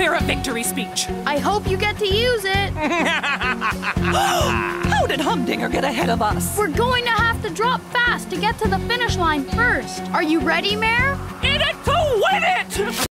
prepare a victory speech. I hope you get to use it. How did Humdinger get ahead of us? We're going to have to drop fast to get to the finish line first. Are you ready, Mayor? In it to win it!